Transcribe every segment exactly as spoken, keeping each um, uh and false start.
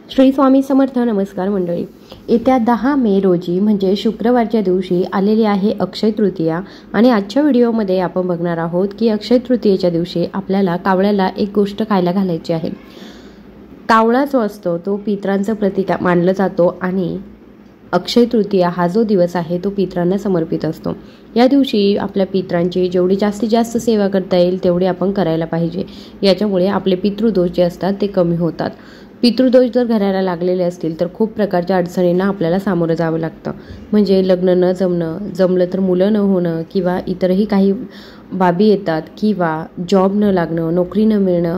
श्री स्वामी समर्थ. नमस्कार मंडळी. येत्या दहा मे रोजी म्हणजे शुक्रवारच्या दिवशी आलेली आहे अक्षय तृतीया आणि आजच्या व्हिडिओमध्ये आपण बघणार आहोत की अक्षय तृतीयेच्या दिवशी आपल्याला कावळ्याला एक गोष्ट खायला घालायची आहे. कावळा जो असतो तो पितरांचं प्रतीक मानलं जातो आणि अक्षय तृतीया हा जो दिवस आहे तो पितरांना समर्पित असतो. या दिवशी आपल्या पितरांची जेवढी जास्तीत जास्त सेवा करता येईल तेवढी आपण करायला पाहिजे. याच्यामुळे आपले पितृदोष जे असतात ते कमी होतात. पितृदोष जर घराला लागलेले असतील तर खूप प्रकारच्या अडचणींना आपल्याला सामोरं जावं लागतं. म्हणजे लग्न न जमणं, जमलं तर मुलं न होणं किंवा इतरही काही बाबी येतात किंवा जॉब न लागणं, नोकरी न मिळणं,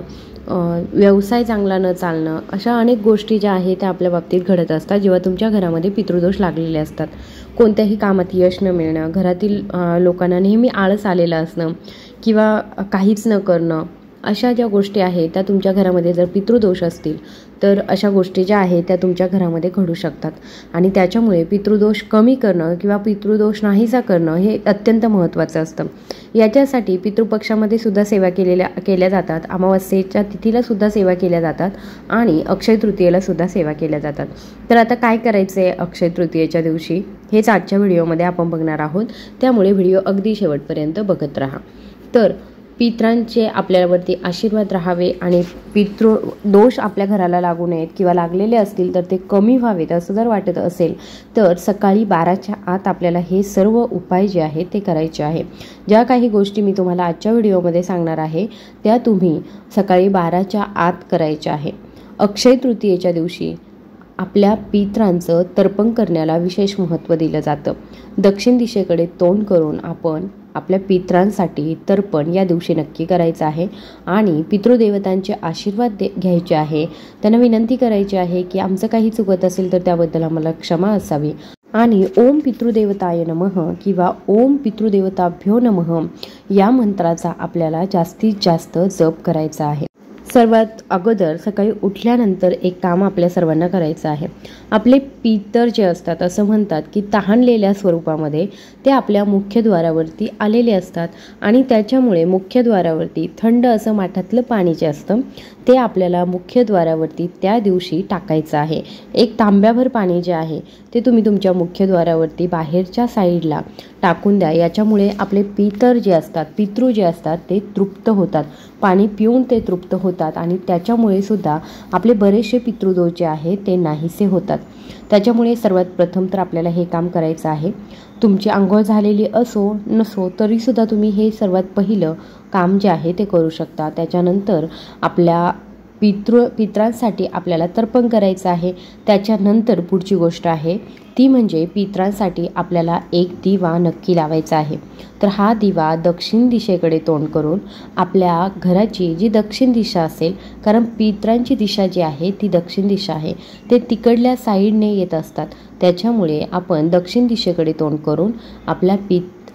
व्यवसाय चांगला न चालणं, अशा अनेक गोष्टी ज्या आहेत त्या आपल्या बाबतीत घडत असतात जेव्हा तुमच्या घरामध्ये पितृदोष लागलेले असतात. कोणत्याही कामात यश न मिळणं, घरातील लोकांना नेहमी आळस आलेलं असणं किंवा काहीच न करणं, अशा ज्या गोष्टी आहेत त्या तुमच्या घरामध्ये जर पितृदोष असतील तर अशा गोष्टी ज्या आहेत त्या तुमच्या घरामध्ये घडू शकतात. आणि त्याच्यामुळे पितृदोष कमी करणं किंवा पितृदोष नाहीसा करणं हे अत्यंत महत्त्वाचं असतं. याच्यासाठी पितृपक्षामध्ये सुद्धा सेवा केलेल्या केल्या जातात, अमावस्येच्या तिथीला सुद्धा सेवा केल्या जातात आणि अक्षय तृतीयेला सुद्धा सेवा केल्या जातात. तर आता काय करायचं आहे अक्षय तृतीयेच्या दिवशी हेच आजच्या व्हिडिओमध्ये आपण बघणार आहोत. त्यामुळे व्हिडिओ अगदी शेवटपर्यंत बघत राहा. तर पितरांचे आपल्यावरती आशीर्वाद राहावे आणि पितृ दोष आपल्या घराला लागू नयेत किंवा लागलेले असतील तर ते कमी व्हावेत असं जर वाटत असेल तर सकाळी बाराच्या आत आपल्याला हे सर्व उपाय जे आहेत ते करायचे आहे. ज्या काही गोष्टी मी तुम्हाला आजच्या व्हिडिओमध्ये सांगणार आहे त्या तुम्ही सकाळी बाराच्या आत करायच्या आहे. अक्षय तृतीयेच्या दिवशी आपल्या पितरांचं तर्पण करण्याला विशेष महत्त्व दिलं जातं. दक्षिण दिशेकडे तोंड करून आपण आपल्या पितरांसाठी तर्पण या दिवशी नक्की करायचं आहे आणि पितृदेवतांचे आशीर्वाद दे घ्यायचे आहे. त्यांना विनंती करायची आहे की आमचं काही चुकत असेल तर त्याबद्दल आम्हाला क्षमा असावी आणि ओम पितृदेवताय नमः किंवा ओम पितृदेवताभ्यो नमः या मंत्राचा आपल्याला जास्तीत जास्त जप करायचा आहे. सर्वात अगोदर सकाळी उठल्यानंतर एक काम आपल्या सर्वांना करायचं आहे. आपले पितर जे असतात असं म्हणतात की तहानलेल्या स्वरूपामध्ये ते आपल्या मुख्यद्वारावरती आलेले असतात आणि त्याच्यामुळे मुख्यद्वारावरती थंड असं माठातलं पाणी जे असतं ते आपल्याला मुख्यद्वारावरती त्या दिवशी टाकायचं आहे. एक तांब्याभर पाणी जे आहे ते तुम्ही तुमच्या मुख्यद्वारावरती बाहेरच्या साईडला टाकून द्या. याच्यामुळे आपले पितर जे असतात पितृ जे असतात ते तृप्त होतात. पाणी पिऊन ते तृप्त होतात आणि त्याच्यामुळे सुद्धा आपले बरेचसे पितृदोष जे आहेत ते नाहीसे होतात. त्याच्यामुळे सर्वात प्रथम तर आपल्याला हे काम करायचं आहे. तुमची आंघोळ झालेली असो नसो तरीसुद्धा तुम्ही हे सर्वात पहिलं काम जे आहे ते करू शकता. त्याच्यानंतर आपल्या पितृ पितरांसाठी आपल्याला तर्पण करायचं आहे. त्याच्यानंतर पुढची गोष्ट आहे ती म्हणजे पितरांसाठी आपल्याला एक दिवा नक्की लावायचा आहे. तर हा दिवा दक्षिण दिशेकडे तोंड करून आपल्या घराची जी दक्षिण दिशा असेल, कारण पितरांची दिशा जी आहे ती दक्षिण दिशा आहे, ते तिकडल्या साईडने येत असतात. त्याच्यामुळे आपण दक्षिण दिशेकडे तोंड करून आपल्या पित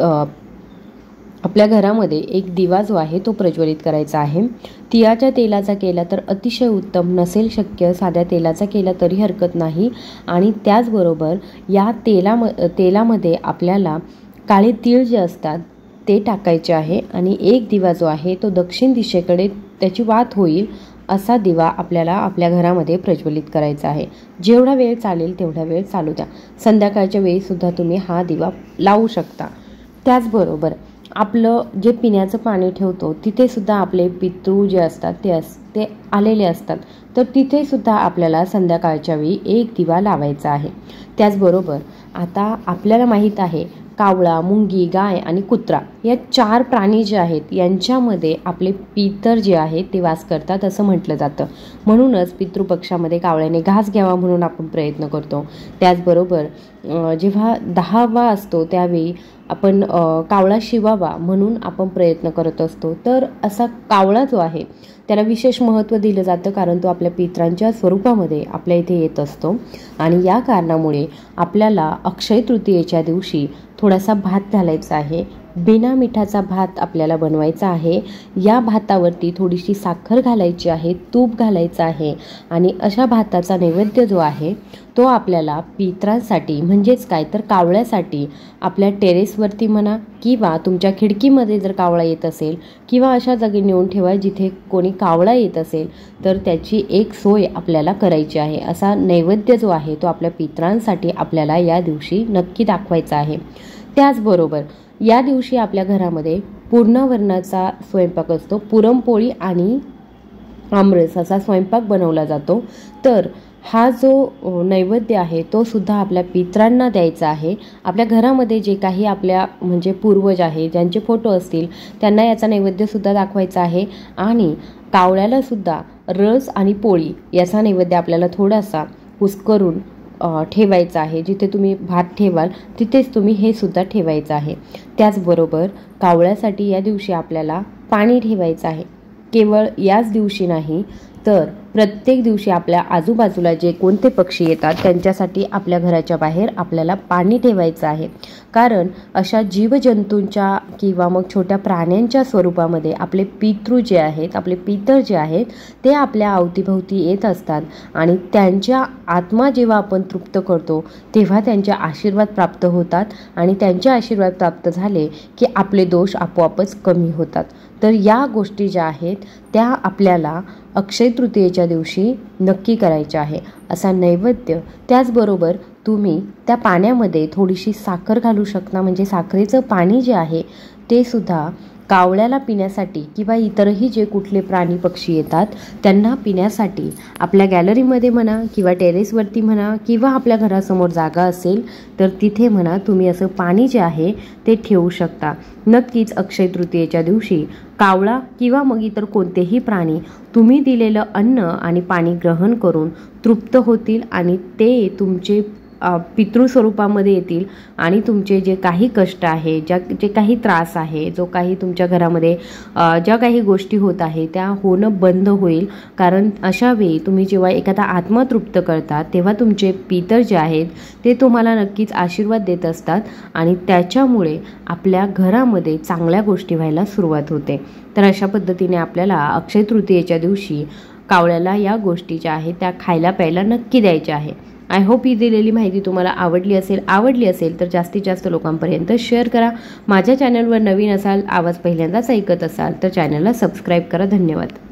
आपल्या घरामध्ये एक दिवा जो आहे तो प्रज्वलित करायचा आहे. तिळाच्या तेलाचा केला तर अतिशय उत्तम, नसेल शक्य साध्या तेलाचा केला तरी हरकत नाही. आणि त्याचबरोबर या तेलाम तेलामध्ये आपल्याला काळे तीळ जे असतात ते टाकायचे आहे आणि एक दिवा जो आहे तो दक्षिण दिशेकडे त्याची वात होईल असा दिवा आपल्याला आपल्या घरामध्ये प्रज्वलित करायचा आहे. जेवढा वेळ चालेल तेवढा वेळ चालू द्या. संध्याकाळच्या वेळीसुद्धा तुम्ही हा दिवा लावू शकता. त्याचबरोबर आपलं जे पिण्याचं पाणी ठेवतो तिथे सुद्धा आपले पितृ जे असतात ते अस ते आलेले असतात. तर तिथे सुद्धा आपल्याला संध्याकाळच्या वेळी एक दिवा लावायचा आहे. त्याचबरोबर आता आपल्याला माहीत आहे कावळा, मुंगी, गाय आणि कुत्रा या चार प्राणी जे आहेत यांच्यामध्ये आपले पितर जे आहेत ते वास करतात असं म्हटलं जातं. म्हणूनच पितृपक्षामध्ये कावळ्याने घास घ्यावा म्हणून आपण प्रयत्न करतो. त्याचबरोबर जेव्हा दहावा असतो त्यावेळी आपण कावळा शिवावा म्हणून आपण प्रयत्न करत असतो. तर असा कावळा जो आहे त्याला विशेष महत्त्व दिलं जातं कारण तो आपल्या पितरांच्या स्वरूपामध्ये आपल्या इथे येत असतो. आणि या कारणामुळे आपल्याला अक्षय तृतीयेच्या दिवशी थोडासा भात घालायचा आहे. बिना मिठाचा भात आपल्याला बनवायचा आहे। या भातावरती थोडीशी साखर घालायची आहे, तूप घालायचं आहे आणि अशा भाताचा नैवेद्य जो आहे तो आपल्याला पितरांसाठी म्हणजेच काय तर कावळ्यासाठी आपल्या टेरेसवरती म्हणा किंवा तुमच्या खिडकीमध्ये जर कावळा येत असेल किंवा अशा जागी नेऊन ठेवा जिथे कोणी कावळा येत असेल तर त्याची एक सोय आपल्याला करायची आहे। असा नैवेद्य जो आहे तो आपल्या पितरांसाठी आपल्याला या दिवशी नक्की दाखवायचा आहे। त्याचबरोबर या दिवशी आपल्या घरामध्ये पूर्णावरणाचा स्वयंपाक असतो, पुरणपोळी आणि आमरस असा स्वयंपाक बनवला जातो। तर हा जो नैवेद्य आहे तो सुद्धा आपल्या पितरांना द्यायचा आहे। आपल्या घरामध्ये जे काही आपल्या म्हणजे पूर्वज आहे ज्यांचे फोटो असतील त्यांना याचा नैवेद्य सुद्धा दाखवायचा आहे आणि कावळ्याला सुद्धा रस आणि पोळी याचा नैवेद्य आपल्याला थोडासा कुस्करून ठेवायचा आहे। जिथे तुम्ही भात ठेवाल तिथेच तुम्ही हे सुद्धा ठेवायचं आहे। त्याचबरोबर कावळ्यासाठी या दिवशी आपल्याला पाणी ठेवायचं आहे। केवळ याच दिवशी नाही तर प्रत्येक दिवशी आपल्या आजूबाजूला जे कोणते पक्षी येतात त्यांच्यासाठी आपल्या घराच्या बाहेर आपल्याला पाणी ठेवायचं आहे। कारण अशा जीवजंतूंच्या किंवा मग छोट्या प्राण्यांच्या स्वरूपामध्ये आपले पितृ जे आहेत आपले पितर जे आहेत ते आपल्या अवतीभोवती येत असतात आणि त्यांच्या आत्मा जेव्हा आपण तृप्त करतो तेव्हा त्यांचे आशीर्वाद प्राप्त होतात आणि त्यांचे आशीर्वाद प्राप्त झाले की आपले दोष आपोआपच कमी होतात। तर या गोष्टी ज्या आहेत त्या आपल्याला अक्षय तृतीयेच्या दिवशी नक्की करायच्या आहे। असा नैवेद्य त्याचबरोबर तुम्ही त्या पाण्यामध्ये थोडीशी साखर घालू शकता, म्हणजे साखरेचं पाणी जे आहे ते सुद्धा कावळ्याला पिण्यासाठी किंवा इतरही जे कुठले प्राणी पक्षी येतात त्यांना पिण्यासाठी आपल्या गॅलरीमध्ये म्हणा किंवा टेरेसवरती म्हणा किंवा आपल्या घरासमोर जागा असेल तर तिथे म्हणा तुम्ही असं पाणी जे आहे ते ठेवू शकता। नक्कीच अक्षय तृतीयेच्या दिवशी कावळा किंवा मग इतर कोणतेही प्राणी तुम्ही दिलेलं अन्न आणि पाणी ग्रहण करून तृप्त होतील आणि ते तुमचे पितृ स्वरूपामध्ये येतील आणि तुमचे जे काही कष्ट आहे ज्या जे काही त्रास आहे जो काही तुमच्या घरामध्ये ज्या काही गोष्टी होत आहे त्या होणं बंद होईल। कारण अशा वेळी तुम्ही जेव्हा एखादा आत्मा तृप्त करता तेव्हा तुमचे पितर जे आहेत ते तुम्हाला नक्कीच आशीर्वाद देत असतात आणि त्याच्यामुळे आपल्या घरामध्ये चांगल्या गोष्टी व्हायला सुरुवात होते। तर अशा पद्धतीने आपल्याला अक्षय तृतीयेच्या दिवशी कावळ्याला या गोष्टी ज्या आहेत त्या खायला प्यायला नक्की द्यायच्या आहे। आय होप ही दिलेली माहिती तुम्हाला आवडली असेल आवडली असेल तर जास्तीत जास्त लोकांपर्यंत शेअर करा। माझ्या चॅनलवर नवीन असाल, आवाज पहिल्यांदाच ऐकत असाल तर चॅनलला सबस्क्राईब करा। धन्यवाद।